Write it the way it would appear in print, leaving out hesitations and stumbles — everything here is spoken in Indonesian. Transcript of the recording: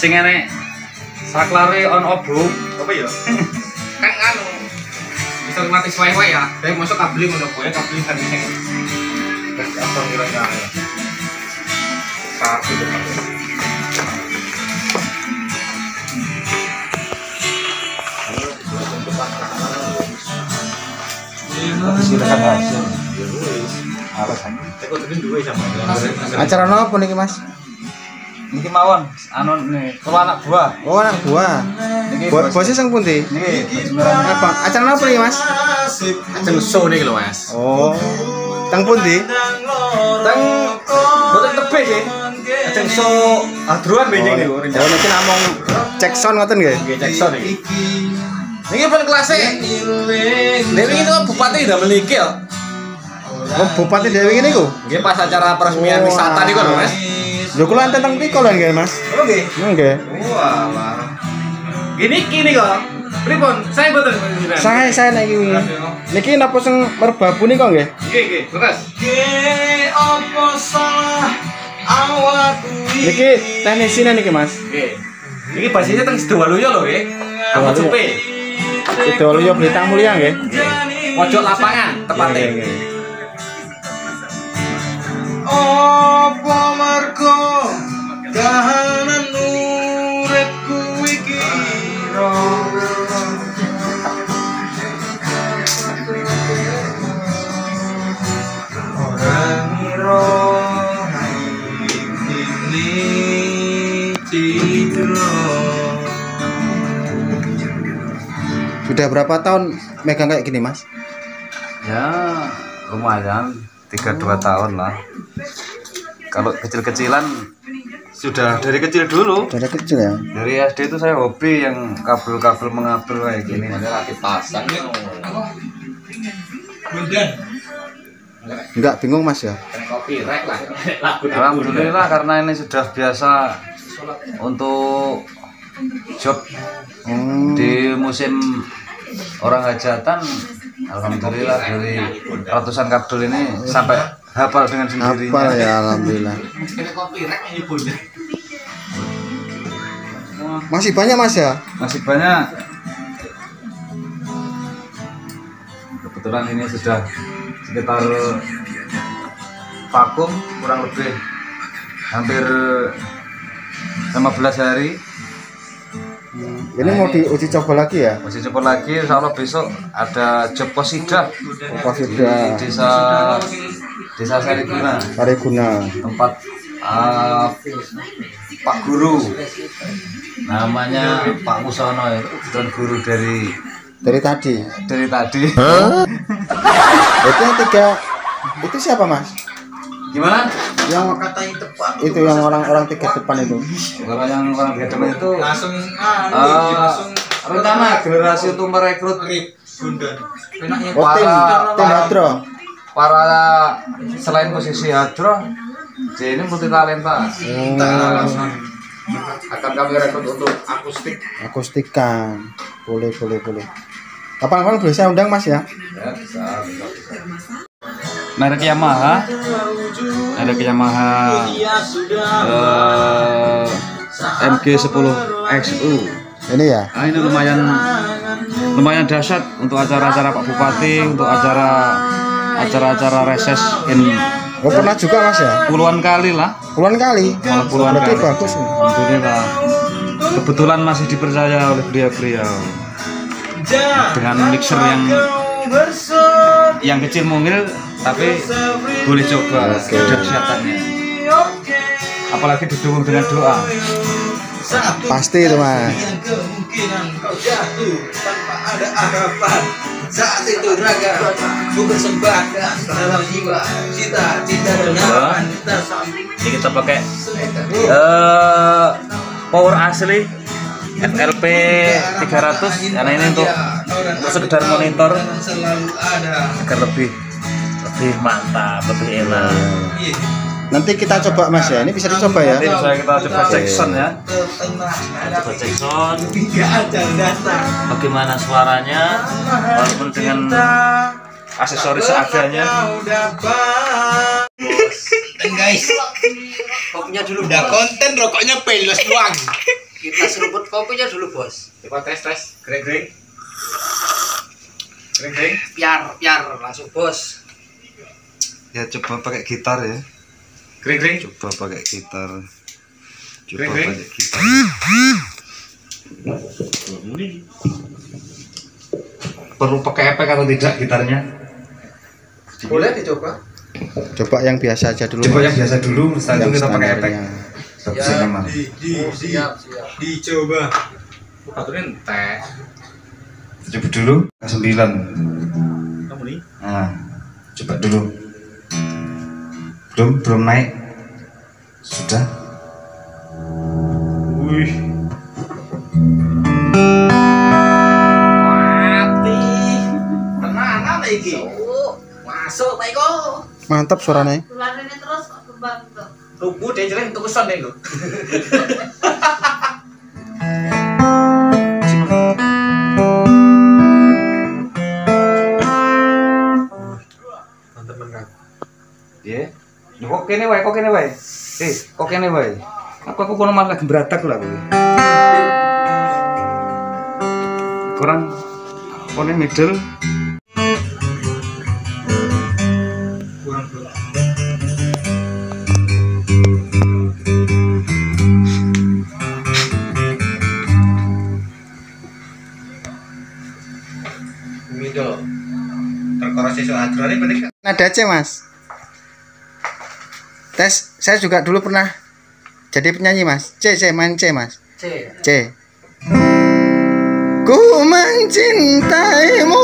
Sing enek saklare on obruk. Apa ya? Kan anu. Bisa mati suwe-suwe ya. Dek masuk kabel ngono kowe kabel kan sing. Terus apa kira-kira ya? Satu itu. Silakan hasil. Acara apa niki Mas? Niki mawon anu nih, kalau anak buah. Oh anak buah. Niki Bosnya sang pundi? niki Apa? Acara apa niki Mas? Ajeng show niki lho Mas. Oh. Tang pundi? Teng boten tebih nggih. Ajeng show adruan benjing niku. Oh niki namung cek sound ngoten nggih? Nggih cek show niki. Niki pun kelas e. Dewi itu kan bupati udah memiliki ya. Oh Bupati Dewi ini ku? Nggih pas acara peresmian wisata niku lho Mas. Lho kula tentang mriko lho nggih Mas. Oh nggih. Nggih. Walah. Gini kok. Pripun? Saya mboten panjenengan. Saya niki wingi. Niki napa sing merbabu nika nggih? Nggih, terus. Apa salah awakku Niki tenisine niki Mas. Nggih. Niki basisnya teng Sidowaluyo lho nggih. Aku Cupe. Sidowaluyo Blitar Mulia nggih. Pojok lapangan tepatnya. apa mergo kahanan uripku iki ora ngira ini citra. Sudah berapa tahun megang kayak gini Mas? Ya lumayan 3-2 tahun lah. Kalau kecil-kecilan sudah dari kecil dulu. Dari kecil ya? Dari SD itu saya hobi yang kabel-kabel mengabel kayak gini. Ada lagi pasang nih. Enggak bingung Mas ya? Copyright lah. Alhamdulillah karena ini sudah biasa untuk job di musim orang hajatan. Alhamdulillah dari ratusan kabel ini sampai hafal dengan sendirinya. Hafal ya alhamdulillah. Masih banyak Mas ya? Masih banyak. Kebetulan ini sudah sekitar vakum kurang lebih hampir 15 hari. Ini mau diuji coba lagi ya? Masih coba lagi, insya Allah besok ada job posidah di desa Sariguna, tempat Pak Guru, namanya Pak Musono itu dan guru dari tadi. Itu yang tiga, itu siapa Mas? Gimana? Yang Katanya tepat. itu yang orang-orang tiga depan itu. Kalau yang orang di depan itu Langsung langsung rencana generasi untuk merekrut bundan. Enaknya Oh tim Hadro. para selain posisi hadroh, jadi ini multi talenta. Akan kami rekrut untuk Akustikan. Boleh. Kapan-kapan boleh saya undang Mas ya? Ya, bisa. Merek Yamaha MG10 XU. Ini ya? Nah, ini lumayan dahsyat untuk acara-acara Pak Bupati, untuk acara-acara reses in Oh pernah juga Mas ya? puluhan kali lah. Puluhan kali? Malah puluhan Berarti kali. bagus nih. Alhamdulillah. Kebetulan masih dipercaya oleh beliau dengan mixer yang kecil mungil, tapi boleh coba dahsyatannya. Apalagi didukung dengan doa. Pasti itu Mas. Kemungkinan kau jatuh tanpa ada harapan. Saat itu raga ku bersembahkan dalam jiwa cita-cita dan harapan kita sampai. Ini kita pakai power asli FLP 300 karena ini untuk sekedar monitor selalu ada. agar lebih mantap, lebih enak. Nanti kita coba Mas ya. Ini bisa dicoba ya. Nanti kita coba cek sound ya. Coba cek sound, Tidak ada datang. bagaimana suaranya, walaupun dengan aksesoris seadanya. Dan guys, kopinya dulu udah konten, rokoknya pelos doang. Kita seruput kopinya dulu, Bos. Coba tes. Greng. Biar langsung, Bos. Ya coba pakai gitar ya. Greng. Coba pakai gitar. Coba Greng. pakai gitar. Perlu pakai efek atau tidak gitarnya? Boleh dicoba. Coba yang biasa aja dulu. Coba Mas. yang biasa dulu, setelah itu kita pakai efek. standarnya. Bisa nyaman. Siap. Dicoba. Aturin teh. Coba dulu ke 9. Kamu nih. Nah, coba dulu. Belum naik. Sudah. Wih. Mati. Tenanan iki. Masuk, Pak Iko. Mantap suaranya. Keluarinnya terus kok kembang tuh. Tubuh dia jelek untuk kesan deh lo. Teman-teman kan. Ya. Kok kene wae. Kok kene wae. Aku kono malah lagi beratak lah aku. Kurang pone middle. Middle. Terkorasi soal adrane berarti kan. Nada C, Mas. Tes, saya juga dulu pernah jadi penyanyi, Mas. C, main C, Mas. C. C. Ku mencintaimu